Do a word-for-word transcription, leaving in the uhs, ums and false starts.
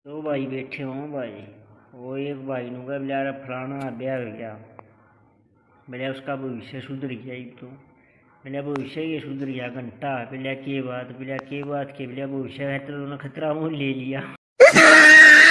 दो भाई बैठे हों भाई। वो एक भाई नु का बेचारा फलाना ब्याह हो गया, बोले उसका भविष्य सुधर गया। एक तो बोले भविष्य ये सुधर गया घंटा, बोले के बात बोले के बात के बोले भविष्य है तो खतरा मोल ले लिया।